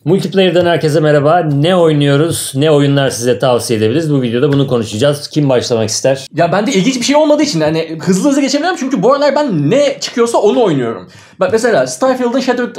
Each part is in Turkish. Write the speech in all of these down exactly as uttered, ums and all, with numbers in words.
Multiplayer'dan herkese merhaba. Ne oynuyoruz, ne oyunlar size tavsiye edebiliriz? Bu videoda bunu konuşacağız. Kim başlamak ister? Ya bende ilginç bir şey olmadığı için hani hızlı hızlı geçebilirim çünkü bu aralar ben ne çıkıyorsa onu oynuyorum. Bak mesela Starfield'ın Shattered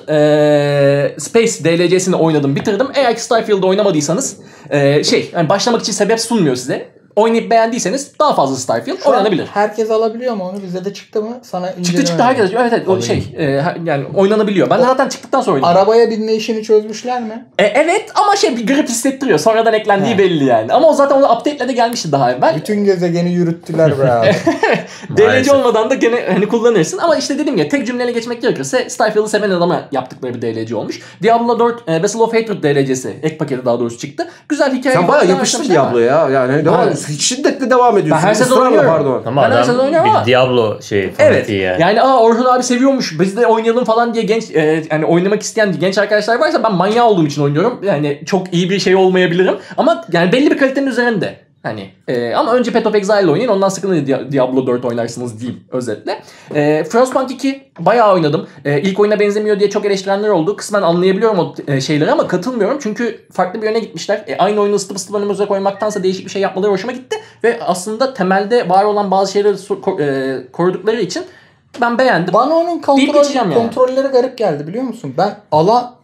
e, Space D L C'sini oynadım, bitirdim. Eğer ki Starfield'ı oynamadıysanız e, şey yani başlamak için sebep sunmuyor size. Oynayıp beğendiyseniz daha fazla Starfield Şu oynanabilir. Herkes alabiliyor mu onu? Bizde de çıktı mı? Sana Çıktı çıktı herkes. Evet evet o şey e, yani oynanabiliyor. Ben de zaten çıktıktan sonra oynadım. Arabaya binme işini çözmüşler mi? E, evet ama şey bir grip hissettiriyor. Sonradan eklendiği He. belli yani. Ama o zaten onu update'le de gelmişti daha evvel. Bütün gezegeni yürüttüler be abi. D L C olmadan da gene hani kullanırsın ama işte dedim ya, tek cümleyle geçmek gerekirse Starfield'ı seven adama yaptıkları bir D L C olmuş. Diablo dört e, Vessel of Hatred D L C'si ek paketi daha doğrusu çıktı. Güzel hikaye. Sen bayağı yapıştın Diablo'ya yani devam, şiddetle devam ediyorsun. Ben her sezon Israrla, oynuyorum. pardon. Ama Ben her sezon adam oynuyorum ama- bir Diablo şey Evet. fanatiği yani. Yani aa Orhun abi seviyormuş, biz de oynayalım falan diye genç e, yani oynamak isteyen genç arkadaşlar varsa ben manyağı olduğum için oynuyorum. Yani çok iyi bir şey olmayabilirim ama yani belli bir kalitenin üzerinde. Hani e, ama önce Path of Exile oynayın, ondan sıkılınca Dia- Diablo dört oynarsınız diyeyim özetle. E, Frostpunk iki bayağı oynadım. E, ilk oyuna benzemiyor diye çok eleştirenler oldu. Kısmen anlayabiliyorum o e, şeyleri ama katılmıyorum. Çünkü farklı bir yöne gitmişler. E, aynı oyunu ısıtıp ısıtıp önümüze koymaktansa değişik bir şey yapmaları hoşuma gitti. Ve aslında temelde var olan bazı şeyleri so- ko- e, korudukları için ben beğendim. Bana onun Deyip kontrol, geçeceğim yani. kontrolleri garip geldi biliyor musun? Ben alan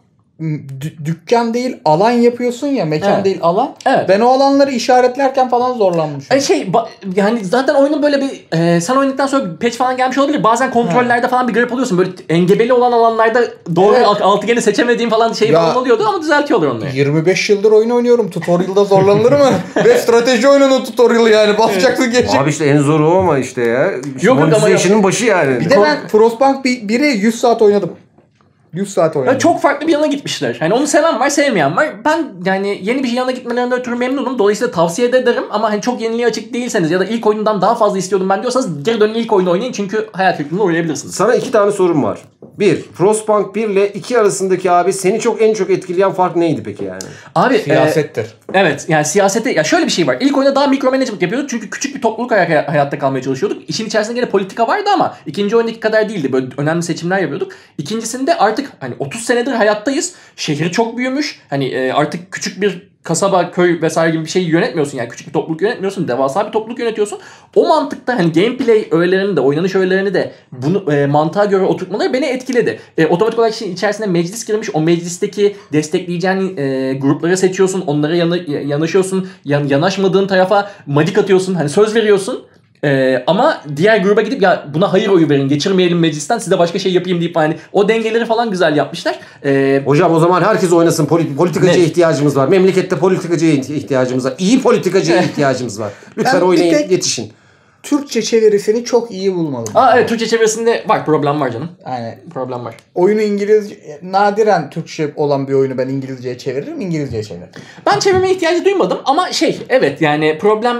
dü- dükkan değil alan yapıyorsun ya, mekan Evet. değil alan. Evet. Ben o alanları işaretlerken falan zorlanmışım. E şey ba- yani zaten oyunun böyle bir e, sen oynadıktan sonra bir patch falan gelmiş olabilir. Bazen kontrollerde falan bir garip oluyorsun. Böyle engebeli olan alanlarda doğru Evet. alt- altıgeni seçemediğim falan şey Ya- falan oluyordu ama düzeltiyorlar onları. yirmi beş yıldır oyun oynuyorum. Tutorial'da zorlanılır mı? Ve strateji oyununun tutorial'ı yani. Basacaksın geçeceksin. Abi işte en zoru o ama işte ya. yok ama Monetization'ın başı yani. Bir de ben Frostpunk biri yüz saat oynadım. yüz saat oynadım. Ya çok farklı bir yana gitmişler. Hani onu seven var, sevmeyen var. Ben yani yeni bir yana gitmelerinden ötürü memnunum. Dolayısıyla tavsiye de ederim ama hani çok yeniliğe açık değilseniz ya da ilk oyundan daha fazla istiyordum ben diyorsanız geri dönün ilk oyunu oynayın çünkü hayal kırıklığına uğrayabilirsiniz. Sana iki tane sorum var. Bir, Frostpunk bir ile iki arasındaki abi seni çok en çok etkileyen fark neydi peki yani? Abi Siyasettir. e, evet yani siyasete ya şöyle bir şey var. İlk oyunda daha mikromanagement yapıyorduk çünkü küçük bir topluluk hay- hayatta kalmaya çalışıyorduk. İşin içerisinde gene politika vardı ama ikinci oyundaki kadar değildi. Böyle önemli seçimler yapıyorduk. İkincisinde artık hani otuz senedir hayattayız. Şehir çok büyümüş. Hani e, artık küçük bir kasaba, köy vesaire gibi bir şeyi yönetmiyorsun. Yani küçük bir topluluk yönetmiyorsun. Devasa bir topluluk yönetiyorsun. O mantıkta hani gameplay öğelerini de, oynanış öğelerini de bunu e, mantığa göre oturtmaları beni etkiledi. E, otomatik olarak işin içerisine meclis girmiş. O meclisteki destekleyeceğin e, grupları seçiyorsun. Onlara yana, yanaşıyorsun. Yan, yanaşmadığın tarafa madik atıyorsun. Hani söz veriyorsun. Ee, ama diğer gruba gidip ya buna hayır oyu verin, geçirmeyelim meclisten, size başka şey yapayım deyip hani o dengeleri falan güzel yapmışlar. Ee, Hocam o zaman herkes oynasın. Poli- politikacıya Ne? ihtiyacımız var. Memlekette politikacıya ihtiyacımız var. İyi politikacıya ihtiyacımız var. Lütfen Ben bir oynayın, tek- yetişin. Türkçe çevirisini çok iyi bulmadım. aa evet, Türkçe çevirisinde var, problem var canım. Yani Problem var. oyunu İngilizce, nadiren Türkçe olan bir oyunu ben İngilizceye çeviririm, İngilizceye çeviririm. Ben çevirme ihtiyacı duymadım ama şey evet yani problem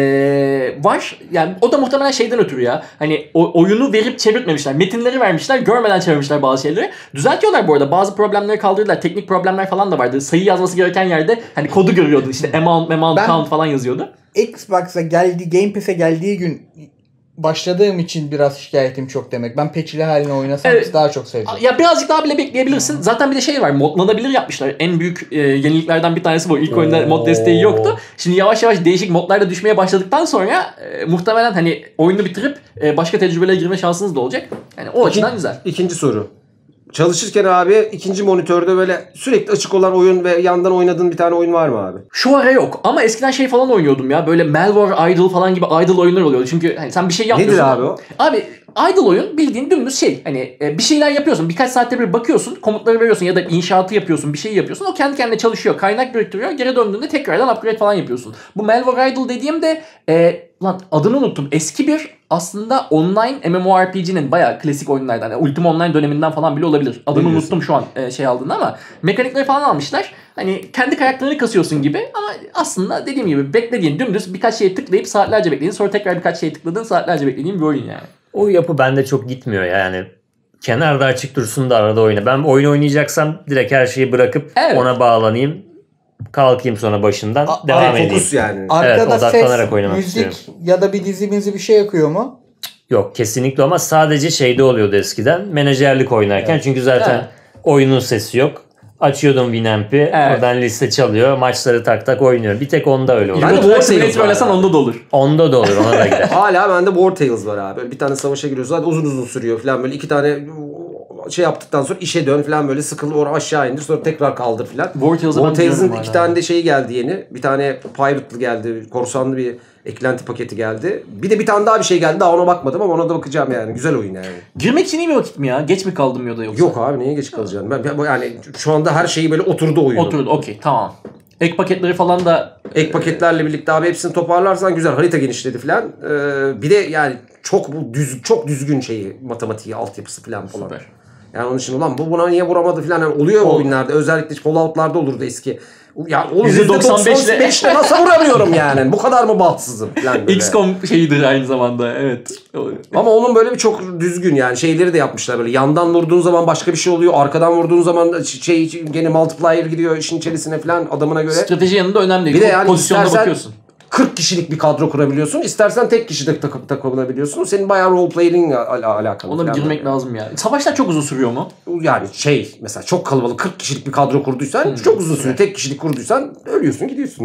ee, var. Yani o da muhtemelen şeyden ötürü ya. Hani o, oyunu verip çevirtmemişler. Metinleri vermişler, görmeden çevirmişler bazı şeyleri. Düzeltiyorlar bu arada. Bazı problemleri kaldırdılar. Teknik problemler falan da vardı. Sayı yazması gereken yerde hani kodu görüyordun. İşte amount, amount, Ben- count falan yazıyordu. Xbox'a geldi, Game Pass'e geldiği gün başladığım için biraz şikayetim çok demek. Ben patch'li haline oynasam Evet. daha çok sevdim. Ya birazcık daha bile bekleyebilirsin. Zaten bir de şey var, modlanabilir yapmışlar. En büyük e, yeniliklerden bir tanesi bu. İlk oyunda mod desteği yoktu. Şimdi yavaş yavaş değişik modlar da düşmeye başladıktan sonra e, muhtemelen hani oyunu bitirip e, başka tecrübelere girme şansınız da olacak. Yani o açıdan güzel. İkinci soru. Çalışırken abi ikinci monitörde böyle sürekli açık olan oyun ve yandan oynadığın bir tane oyun var mı abi? Şu ara yok ama eskiden şey falan oynuyordum ya. Böyle Malware Idle falan gibi idle oyunlar oluyordu. Çünkü hani sen bir şey yapmıyorsun. Nedir abi o? Abi idle oyun bildiğin dümdüz şey. Hani e, bir şeyler yapıyorsun. Birkaç saatte bir bakıyorsun. Komutları veriyorsun ya da inşaatı yapıyorsun. Bir şey yapıyorsun. O kendi kendine çalışıyor. Kaynak biriktiriyor. Geri döndüğünde tekrardan upgrade falan yapıyorsun. Bu Malware Idle dediğim de e, lan adını unuttum. Eski bir aslında online MMORPG'nin bayağı klasik oyunlardan. Yani Ultima Online döneminden falan bile olabilir. Adını Ne unuttum şu an e, şey aldığında ama mekanikleri falan almışlar. Hani kendi karakterini kasıyorsun gibi ama aslında dediğim gibi beklediğin dümdüz birkaç şeye tıklayıp saatlerce beklediğin, sonra tekrar birkaç şeye tıkladığın, saatlerce beklediğin bir oyun yani. O yapı bende çok gitmiyor yani. Kenarda açık dursun da arada oyna. Ben oyun oynayacaksam direkt her şeyi bırakıp Evet. ona bağlanayım. Kalkayım sonra başından A- devam Fokus edeyim. yani. Arkada odaklanarak ses, oynamak müzik istiyorum. ya da bir dizimizi bir şey yakıyor mu? Yok kesinlikle, ama sadece şeyde oluyordu eskiden. Menajerlik oynarken. Evet. Çünkü zaten Evet. oyunun sesi yok. Açıyordum Winamp'i. Evet. Oradan liste çalıyor. Maçları tak tak oynuyorum. Bir tek onda öyle olur. Ben de Euro Truck War Simulator Tales var oynasan ya. onda da olur. Onda da olur. Ona da gider. Hala bende War Tales var abi. Böyle bir tane savaşa giriyorsun. Zaten uzun uzun sürüyor falan böyle. iki tane şey yaptıktan sonra işe dön falan böyle sıkıl oraya aşağı indir. Sonra tekrar kaldır falan. War Tales'ı ben Tales'ın biliyorum iki hala. tane de şeyi geldi yeni. Bir tane Pirate'lı geldi. Korsanlı bir eklenti paketi geldi. Bir de bir tane daha bir şey geldi. Daha ona bakmadım ama ona da bakacağım yani. Güzel oyun yani. Girmek için iyi bir vakit mi ya? Geç mi kaldım ya da yoksa? Yok abi neye geç kalacaksın? Ben, ben- yani şu anda her şeyi böyle oturdu oyunun. Oturdu okey tamam. Ek paketleri falan da Ek paketlerle birlikte abi hepsini toparlarsan güzel, harita genişledi falan. Ee, bir de yani çok bu düz çok düzgün şeyi, matematiği, altyapısı falan falan. Süper. Yani onun için ulan bu buna niye vuramadı falan yani oluyor o oyunlarda. Özellikle Fallout'larda olurdu eski. Ya oğlum yüzde doksan beşle yüzde doksan beşle nasıl vuramıyorum yani? Bu kadar mı bahtsızım falan böyle. X COM şeyidir aynı zamanda evet. Ama onun böyle bir çok düzgün yani şeyleri de yapmışlar böyle. Yandan vurduğun zaman başka bir şey oluyor. Arkadan vurduğun zaman şey gene multiplier gidiyor işin içerisine falan adamına göre. Strateji yanında önemli. Bir de yani pozisyonda istersen bakıyorsun. kırk kişilik bir kadro kurabiliyorsun. İstersen tek kişi de takıp takılabiliyorsun. Senin bayağı role playing al- alakalı. Ona bir falan girmek böyle. lazım ya. Savaşlar çok uzun sürüyor mu? Yani şey mesela çok kalabalık kırk kişilik bir kadro kurduysan Hmm. çok uzun süre tek kişilik kurduysan ölüyorsun gidiyorsun.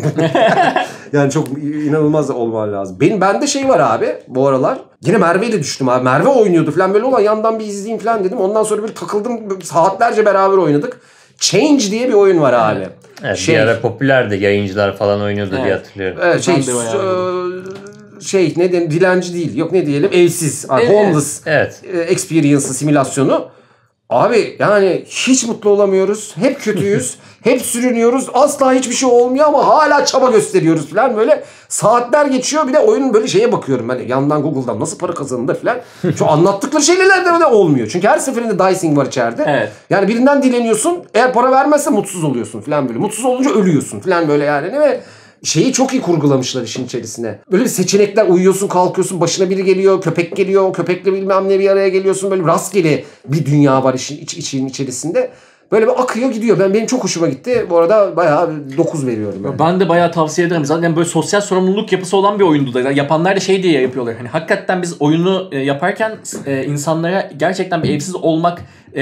Yani çok inanılmaz olman lazım. Benim bende şey var abi bu aralar. Yine Merve ile düştüm abi. Merve oynuyordu falan böyle olan yandan bir izleyeyim falan dedim. Ondan sonra bir takıldım saatlerce beraber oynadık. Change diye bir oyun var abi. Evet, Şey- bir ara popülerdi. Yayıncılar falan oynuyordu Evet. diye hatırlıyorum. Evet, şey, Ben de bayağı e, şey ne diyelim dilenci değil. Yok ne diyelim evsiz. Yani Evet. homeless Evet. e, experience'ı simülasyonu. Abi yani hiç mutlu olamıyoruz. Hep kötüyüz. Hep sürünüyoruz. Asla hiçbir şey olmuyor ama hala çaba gösteriyoruz falan böyle. Saatler geçiyor. Bir de oyunun böyle şeye bakıyorum ben. Yandan Google'dan nasıl para kazanılır falan. Şu anlattıkları şeyler de olmuyor. Çünkü her seferinde dicing var içeride. Evet. Yani birinden dileniyorsun. Eğer para vermezse mutsuz oluyorsun falan böyle. Mutsuz olunca ölüyorsun falan böyle yani. Ve şeyi çok iyi kurgulamışlar işin içerisine. Böyle bir seçenekler uyuyorsun kalkıyorsun başına biri geliyor köpek geliyor o köpekle bilmem ne bir araya geliyorsun böyle rastgele bir dünya var işin iç, için içerisinde. Böyle bir akıyor gidiyor. Ben benim çok hoşuma gitti. Bu arada bayağı dokuz veriyorum yani. Ben de bayağı tavsiye ederim. Zaten böyle sosyal sorumluluk yapısı olan bir oyundu da. Yani yapanlar da şey diye yapıyorlar. Hani hakikaten biz oyunu e, yaparken e, insanlara gerçekten bir evsiz olmak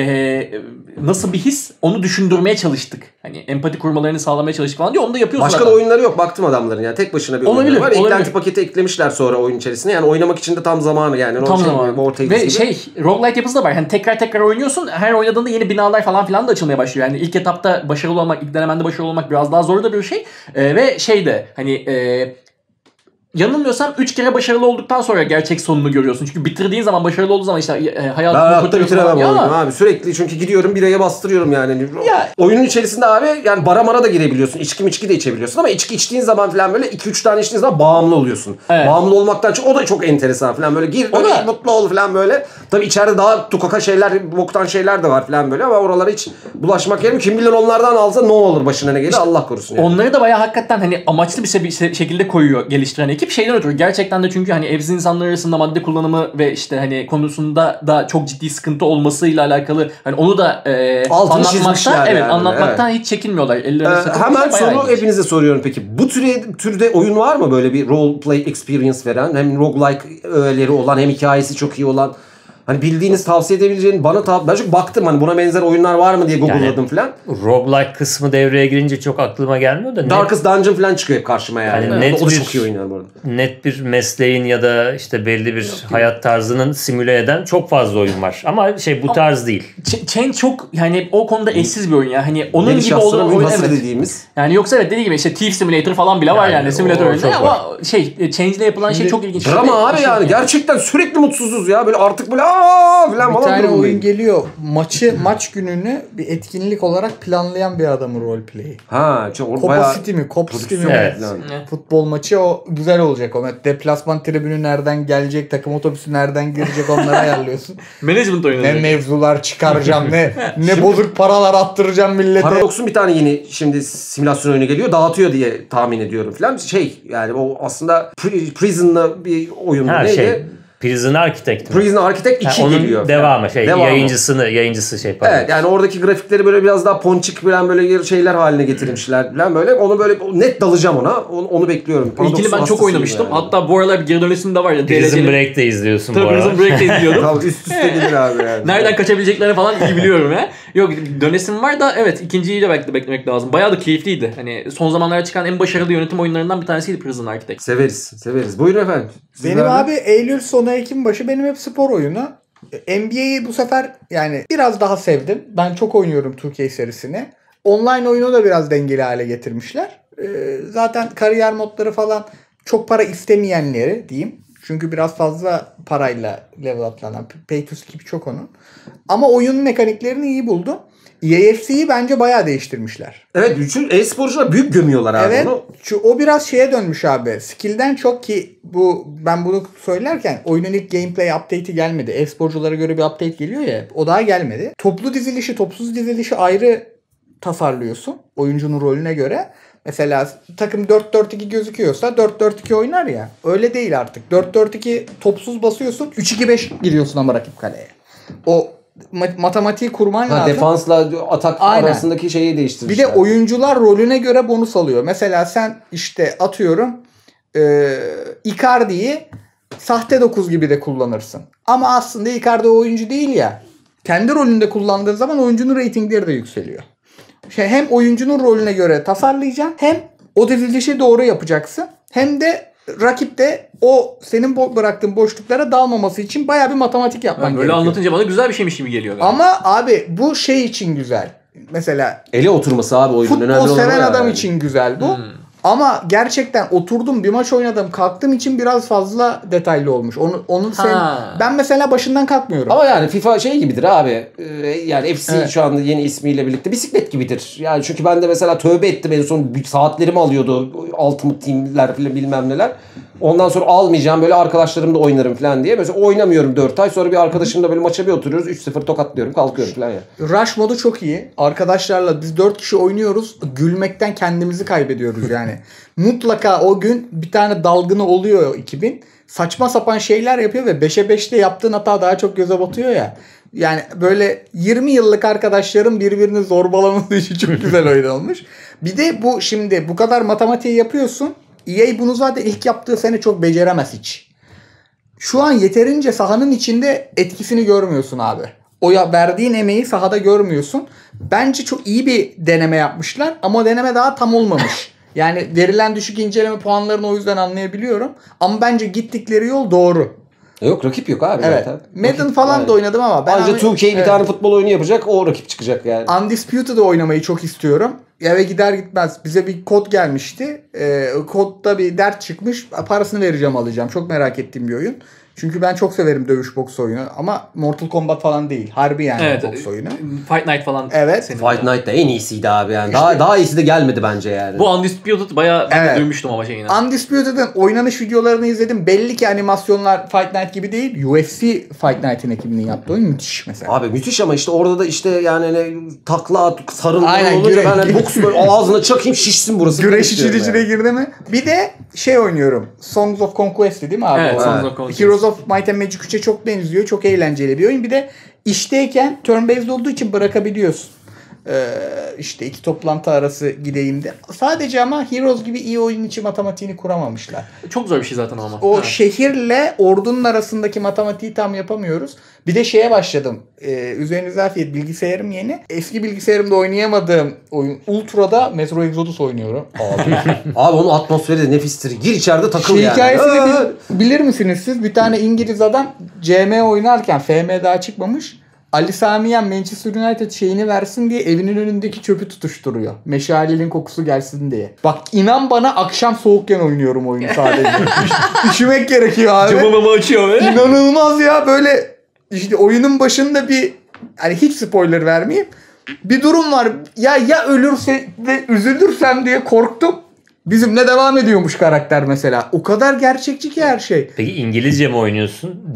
e, nasıl bir his onu düşündürmeye çalıştık. Hani empati kurmalarını sağlamaya çalıştık falan diyor. Onu da yapıyorsun. Başka da zaten. oyunları yok. Baktım adamların yani. Tek başına bir Olabilir, oyunları var. olabilir. Eklenti paketi eklemişler sonra oyun içerisine. Yani oynamak için de tam zamanı yani. Tam şey, zamanı. War Tales Ve gibi. şey roguelike yapısı da var. Hani tekrar tekrar oynuyorsun. Her oynadığında yeni binalar falan filan da açılmaya başlıyor. Yani ilk etapta başarılı olmak, ilk denemende başarılı olmak biraz daha zor da bir şey. Ee, ve şey de hani e, yanılmıyorsam üç kere başarılı olduktan sonra gerçek sonunu görüyorsun. Çünkü bitirdiğin zaman başarılı olduğu zaman işte e, Ben hayatını hayatta kurtarıyorsun bitiremem falan. oyunu Ama abi. Sürekli çünkü gidiyorum biraya bastırıyorum yani. Ya- Oyunun içerisinde abi yani bara mara da girebiliyorsun. İçki miçki de içebiliyorsun ama içki içtiğin zaman falan böyle iki üç tane içtiğin zaman bağımlı oluyorsun. Evet. Bağımlı olmaktan çok o da çok enteresan falan böyle gir O böyle da- mutlu ol falan böyle. Tabii içeride daha tukaka şeyler, boktan şeyler de var falan böyle ama oralara hiç bulaşmak yerine kim bilir onlardan alsa ne olur başına ne gelir Allah korusun yani. onları da bayağı hakikaten hani amaçlı bir se- şekilde koyuyor geliştiren ekip. Şeyden ötürü gerçekten de çünkü hani evsiz insanlar arasında madde kullanımı ve işte hani konusunda da çok ciddi sıkıntı olmasıyla alakalı hani onu da e, Altını çizmişler anlatmaktan evet yani, anlatmaktan hiç çekinmiyorlar. Ellerine Ee, sakın hemen bayağı soru ilginç. hepinize soruyorum peki. Bu türe, türde oyun var mı böyle bir role play experience veren? Hem roguelike öğeleri olan hem hikayesi çok iyi olan. Hani bildiğiniz tavsiye edebileceğin bana tav ben çünkü baktım hani buna benzer oyunlar var mı diye Google'ladım Yani- falan. Roguelike kısmı devreye girince çok aklıma gelmiyor da net, Darkest Dungeon falan çıkıyor hep karşıma yani. Yani O da- net o da bir- çok iyi oyunlar bu arada. net bir mesleğin ya da işte belli bir hayat tarzının simüle eden çok fazla oyun var. Ama şey bu tarz değil. Ch- Chain çok yani o konuda eşsiz bir oyun ya. Hani onun Geniş gibi aslında olan oyun hasır evet. dediğimiz. Yani yoksa evet dediği gibi işte Thief Simulator falan bile var Yani yani simülatör o oyunu çok ama şey e, Change'de yapılan şey çok ilginç. Drama Ve abi şey- yani. Gerçekten sürekli mutsuzuz ya. Böyle artık böyle aaa falan Bir falan tane durumdayım. oyun geliyor. Maçı maç gününü bir etkinlik olarak planlayan bir adamın roleplay'i. Ha, çok o Copa bayağı City mi? Cop City mi? Evet. falan. Evet. Futbol maçı o güzel olacak o. Deplasman tribünü nereden gelecek, takım otobüsü nereden girecek onları ayarlıyorsun. Management oyunu. Ne mevzular çıkaracağım, ne ne bozuk paralar attıracağım millete. Paradox'un bir tane yeni şimdi simülasyon oyunu geliyor. Dağıtıyor diye tahmin ediyorum falan. Şey yani o aslında pri- Prison'la bir oyundu. Her Neydi? şey. Prison Architect mi? Prison Architect iki Ha, onun geliyor. devamı şey Devamı. yayıncısını yayıncısı şey pardon. Evet yani oradaki grafikleri böyle biraz daha ponçik falan böyle şeyler haline getirmişler falan böyle. Onu böyle net dalacağım ona. Onu, onu bekliyorum. İlkini Paradox'un ben çok hastasıyım oynamıştım. yani. Hatta bu aralar bir geri dönüşüm de var ya. Prison D L C'li Break de izliyorsun bu Tabii arada. Prison Break de izliyordum. Tabii üst üste gelir abi yani. Nereden kaçabileceklerini falan iyi biliyorum ya. Yok dönesim var da evet ikinciyi de belki de beklemek lazım. Bayağı da keyifliydi. Hani son zamanlarda çıkan en başarılı yönetim oyunlarından bir tanesiydi Prison Architect. Severiz. Severiz. Buyurun efendim. Benim Sizlerden- abi Eylül sonu Ekim başı benim hep spor oyunu. N B A'yi bu sefer yani biraz daha sevdim. Ben çok oynuyorum iki K serisini. Online oyunu da biraz dengeli hale getirmişler. Ee, zaten kariyer modları falan çok para istemeyenleri diyeyim. Çünkü biraz fazla parayla level atlanan pay to skip çok onun. Ama oyun mekaniklerini iyi buldum. E F C'yi bence bayağı değiştirmişler. Evet bütün e-sporcular büyük gömüyorlar abi Evet. onu. Şu, o biraz şeye dönmüş abi. Skill'den çok ki bu ben bunu söylerken oyunun ilk gameplay update'i gelmedi. E-sporculara göre bir update geliyor ya. O daha gelmedi. Toplu dizilişi, topsuz dizilişi ayrı tasarlıyorsun. Oyuncunun rolüne göre. Mesela takım dört dört iki gözüküyorsa dört dört iki oynar ya. Öyle değil artık. dört dört iki topsuz basıyorsun. üç iki beş giriyorsun ama rakip kaleye. O ma- matematiği kurman Ha, lazım. defansla atak Aynen. arasındaki şeyi Bir değiştirmişler. de oyuncular rolüne göre bonus alıyor. Mesela sen işte atıyorum e, Icardi'yi sahte dokuz gibi de kullanırsın. Ama aslında Icardi o oyuncu değil ya. Kendi rolünde kullandığın zaman oyuncunun reytingleri de yükseliyor. Şey, hem oyuncunun rolüne göre tasarlayacaksın hem o dizilişi doğru yapacaksın. Hem de rakip de o senin bo- bıraktığın boşluklara dalmaması için bayağı bir matematik yapman Yani böyle gerekiyor. anlatınca bana güzel bir şeymiş gibi geliyor. Galiba. Ama abi bu şey için güzel. Mesela Ele oturması abi oyunun önemli futbol olan seven o adam yani. için güzel bu. Hmm. Ama gerçekten oturdum bir maç oynadım kalktım için biraz fazla detaylı olmuş. Onu onun sen Ha. ben mesela başından kalkmıyorum. Ama yani FIFA şey gibidir abi. Ee, yani F C Evet. şu anda yeni ismiyle birlikte bisiklet gibidir. Yani çünkü ben de mesela tövbe ettim en son bir saatlerimi alıyordu. Ultimate Team'ler falan bilmem neler. Ondan sonra almayacağım böyle arkadaşlarımla oynarım falan diye. Mesela oynamıyorum dört ay sonra bir arkadaşımla böyle maça bir oturuyoruz. üç sıfır tokatlıyorum kalkıyorum falan ya. Rush modu çok iyi. Arkadaşlarla biz dört kişi oynuyoruz. Gülmekten kendimizi kaybediyoruz yani. Mutlaka o gün bir tane dalgını oluyor iki bin. Saçma sapan şeyler yapıyor ve beşe beşte yaptığın hata daha çok göze batıyor ya. Yani böyle yirmi yıllık arkadaşlarım birbirini zorbalaması için çok güzel oyun olmuş. Bir de bu şimdi bu kadar matematiği yapıyorsun. E A bunu zaten ilk yaptığı sene çok beceremez hiç. Şu an yeterince sahanın içinde etkisini görmüyorsun abi. O ya verdiğin emeği sahada görmüyorsun. Bence çok iyi bir deneme yapmışlar ama deneme daha tam olmamış. Yani verilen düşük inceleme puanlarını o yüzden anlayabiliyorum. Ama bence gittikleri yol doğru. E Yok rakip yok abi Evet. zaten. Madden Rakip- falan yani. da oynadım ama ben Anca abi- iki K bir evet. tane futbol oyunu yapacak o rakip çıkacak yani. Undisputed'ı oynamayı çok istiyorum. Eve gider gitmez bize bir kod gelmişti. Ee, kodda bir dert çıkmış. Parasını vereceğim alacağım. Çok merak ettiğim bir oyun. Çünkü ben çok severim dövüş boks oyunu. Ama Mortal Kombat falan değil. Harbi yani Evet. boks oyunu. Fight Night falan. Evet. senin. Fight Night da en iyisiydi abi yani. Daha daha iyisi de gelmedi bence yani. Bu Undisputed bayağı ben Evet. de duymuştum ama şeyini. Undisputed'ın oynanış videolarını izledim. Belli ki animasyonlar Fight Night gibi değil. U F C Fight Night'in ekibinin yaptığı oyun müthiş mesela. Abi müthiş ama işte orada da işte yani hani takla at, sarılma Aynen, olunca güre- ben hani boksu böyle ağzına çakayım şişsin burası. Güreş istiyorum için içine yani. girdi mi? Bir de şey oynuyorum. Songs of Conquest değil mi abi? Evet, O? Songs Evet. of Conquest. Heroes of Might and Magic üçe çok benziyor. Çok eğlenceli bir oyun. Bir de işteyken turn based olduğu için bırakabiliyorsun. Ee, işte iki toplantı arası gideyim de. Sadece ama Heroes gibi iyi oyun içi matematiğini kuramamışlar. Çok zor bir şey zaten ama. O Ha. şehirle ordunun arasındaki matematiği tam yapamıyoruz. Bir de şeye başladım. Ee, üzerinize afiyet, bilgisayarım yeni. Eski bilgisayarımda oynayamadığım oyun Ultra'da Metro Exodus oynuyorum. Abi. Abi onun atmosferi de nefistir. Gir içeride takıl Şey yani. hikayesini Aa! bil- bilir misiniz siz? Bir tane İngiliz adam C M oynarken F M daha çıkmamış. Ali Samiyen Manchester United şeyini versin diye evinin önündeki çöpü tutuşturuyor. Meşalenin kokusu gelsin diye. Bak inan bana akşam soğukken oynuyorum oyunu sadece. Üş- Üşümek gerekiyor abi. Camımı açıyor ve. İnanılmaz ya böyle işte oyunun başında bir hani hiç spoiler vermeyeyim. Bir durum var. Ya ya ölürse de üzülürsem diye korktum. Bizimle devam ediyormuş karakter mesela. O kadar gerçekçi ki her şey. Peki İngilizce mi oynuyorsun? Dil?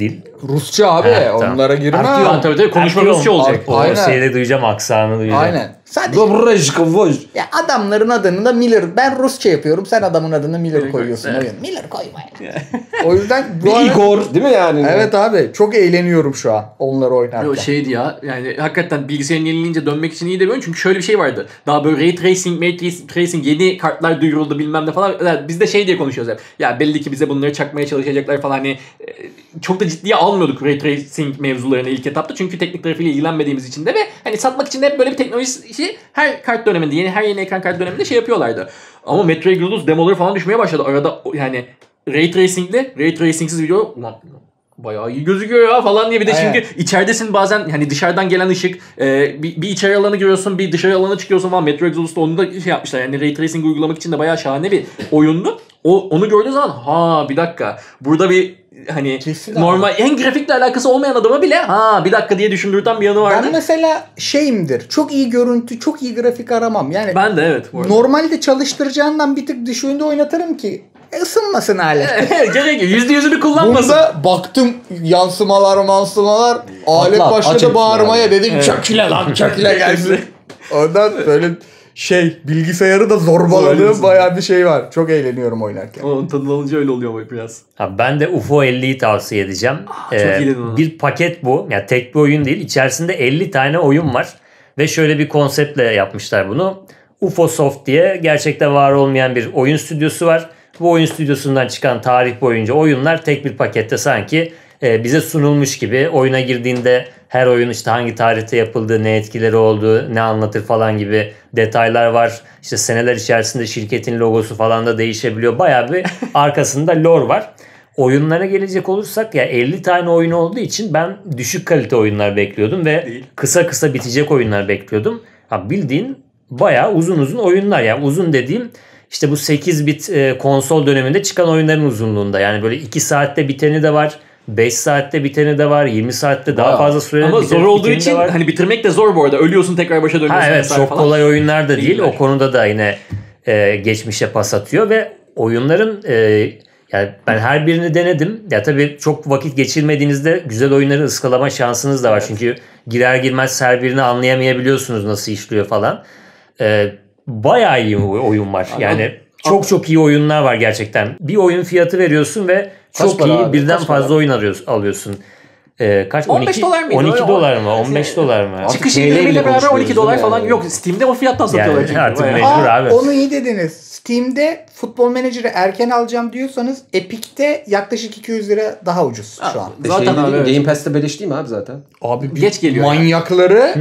Rusça abi. Ha, tamam. Onlara girme. Artıyor. Ha, tabii tabii konuşma Artıyor. Rusça olacak. O Aynen. şeyde duyacağım, aksanını duyacağım. Aynen. Sadece Dobrajka voj. ya adamların adını da Miller. Ben Rusça yapıyorum. Sen adamın adını Miller Miller koyuyorsun koy- oyun. Miller koyma ya. O yüzden bu Bir ara- Igor değil mi yani? Evet abi. Çok eğleniyorum şu an onları oynarken. O şeydi ya yani hakikaten bilgisayarın yenileyince dönmek için iyi de bir oyun çünkü şöyle bir şey vardı. Daha böyle ray tracing, ray tracing yeni kartlar duyuruldu bilmem ne falan. Yani biz de şey diye konuşuyoruz hep. Ya belli ki bize bunları çakmaya çalışacaklar falan hani e, çok da ciddiye almıyorduk ray tracing mevzularını ilk etapta. Çünkü teknik tarafıyla ilgilenmediğimiz için de ve hani satmak için de hep böyle bir teknoloji işi her kart döneminde yeni her yeni ekran kart döneminde şey yapıyorlardı. Ama Metro Exodus demoları falan düşmeye başladı. Arada yani ray tracing'li, ray tracing'siz video ulan bayağı iyi gözüküyor ya falan diye bir de Aynen. çünkü içeridesin bazen hani dışarıdan gelen ışık e, bir, bir içeri alana giriyorsun bir dışarı alana çıkıyorsun falan Metro Exodus'ta onu da şey yapmışlar yani ray tracing uygulamak için de bayağı şahane bir oyundu. O, onu gördüğün zaman ha bir dakika burada bir hani Kesin normal en grafikle alakası olmayan adama bile ha bir dakika diye düşündürten bir yanı vardı. Ben mesela şeyimdir. Çok iyi görüntü, çok iyi grafik aramam. Yani Ben de evet bu arada. normalde çalıştıracağından bir tık düşüğünde oynatırım ki ısınmasın alet. Gerek yok. Yüzde yüzünü kullanmasın. Bunda baktım yansımalar mansımalar. Alet Atla, başladı aç bağırmaya hepsini dedim Evet. çökile lan çökile gelsin. Ondan böyle şey bilgisayarı da zorbaladığım Zorluyorsun. bayağı bir şey var. Çok eğleniyorum oynarken. Onun tadını alınca öyle oluyor biraz. Ha, ben de U F O elliyi tavsiye edeceğim. çok iyi dedin onu. Bir paket bu. Yani tek bir oyun değil. İçerisinde elli tane oyun var. Ve şöyle bir konseptle yapmışlar bunu. U F O Soft diye gerçekte var olmayan bir oyun stüdyosu var. Bu oyun stüdyosundan çıkan tarih boyunca oyunlar tek bir pakette sanki e, bize sunulmuş gibi. Oyuna girdiğinde her oyun işte hangi tarihte yapıldığı, ne etkileri olduğu, ne anlatır falan gibi detaylar var. İşte seneler içerisinde şirketin logosu falan da değişebiliyor. Bayağı bir arkasında lore var. Oyunlara gelecek olursak ya elli tane oyun olduğu için ben düşük kalite oyunlar bekliyordum ve Değil. kısa kısa bitecek oyunlar bekliyordum. Ha, bildiğin bayağı uzun uzun oyunlar. Yani uzun dediğim işte bu sekiz bit e, konsol döneminde çıkan oyunların uzunluğunda. Yani böyle iki saatte biteni de var. beş saatte biteni de var. yirmi saatte daha Wow. fazla sürede Ama biteni- zor olduğu biteni de için var. hani bitirmek de zor bu arada. Ölüyorsun tekrar başa dönüyorsun. Ha evet, vesaire çok falan. kolay oyunlar da değil. Değiller. O konuda da yine e, geçmişe pas atıyor ve oyunların e, yani ben her birini denedim. Ya tabii çok vakit geçirmediğinizde güzel oyunları ıskalama şansınız da var. Evet. Çünkü girer girmez her birini anlayamayabiliyorsunuz nasıl işliyor falan. E, bayağı iyi oyun var. Yani çok çok iyi oyunlar var gerçekten. Bir oyun fiyatı veriyorsun ve Kaç çok para iyi abi? birden Kaç fazla para? oyun arıyorsun, alıyorsun. E, kaç? on beş on iki dolar mıydı? on iki Öyle dolar on- mı? on beş dolar mı? Artık Çıkış T L ile indirimiyle beraber on iki konuşuyoruz dolar değil mi falan yani? yok. Steam'de o fiyattan satıyorlar Yani çünkü. artık Bayağı. mecbur. Aa, abi. onu iyi dediniz. Steam'de Futbol Manager'ı erken alacağım diyorsanız Epic'te yaklaşık iki yüz lira daha ucuz şu an. E Zaten şey abi, değil mi? evet. Game Pass'te beleş değil mi abi zaten? Abi bir Geç geliyor manyakları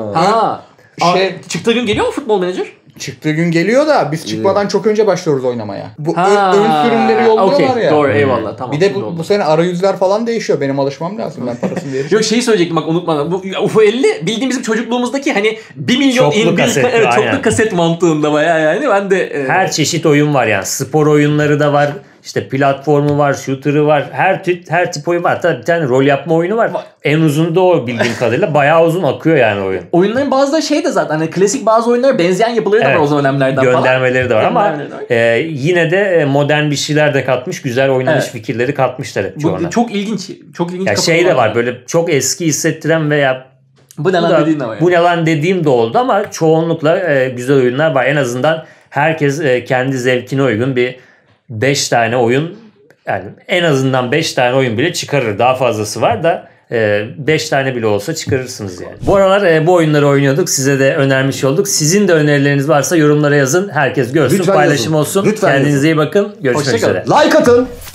Ha. Şey- Şey... Çıktığı gün geliyor mu Futbol Manager? çıktığı gün geliyor da biz çıkmadan çok önce başlıyoruz oynamaya. Bu Ha. ön, ön sürümleri yolluyorlar Okey, ya. Doğru eyvallah tamam. Bir de şimdi bu, oldu. bu sene arayüzler falan değişiyor. Benim alışmam lazım. Ben parasını değişiyorum. Yok şeyi söyleyecektim bak unutmadan. Bu U F O elli bildiğim bizim çocukluğumuzdaki hani bir milyon Çoklu in, bir, kaset, evet, çoklu aynen. kaset mantığında bayağı yani. Ben de e, Her çeşit oyun var yani. Spor oyunları da var. İşte platformu var, shooter'ı var. Her tip her tip oyun var. Hatta bir tane rol yapma oyunu var. Var. En uzun da o bildiğim kadarıyla. Bayağı uzun akıyor yani oyun. oyunların bazıları şey de zaten hani klasik bazı oyunlara benzeyen yapıları da var Evet. o dönemlerden falan. Göndermeleri de var ama Göndermeleri de var. e, yine de e, modern bir şeyler de katmış. Güzel oynanış Evet. fikirleri katmışlar hep çoğuna. Bu çok ilginç. Çok ilginç. Ya kapılar şey de var yani. böyle çok eski hissettiren veya Bu ne bu, lan da, dediğin de var. bu yani. ne lan dediğim de oldu ama çoğunlukla e, güzel oyunlar var. En azından herkes e, kendi zevkine uygun bir beş tane oyun, yani en azından beş tane oyun bile çıkarır. Daha fazlası var da beş tane bile olsa çıkarırsınız yani. Bu aralar e, bu oyunları oynuyorduk. Size de önermiş olduk. Sizin de önerileriniz varsa yorumlara yazın. Herkes görsün, Lütfen paylaşım yazın. olsun. Lütfen Kendinize yazın. iyi bakın. Görüşmek Hoşça kalın. üzere. Like atın.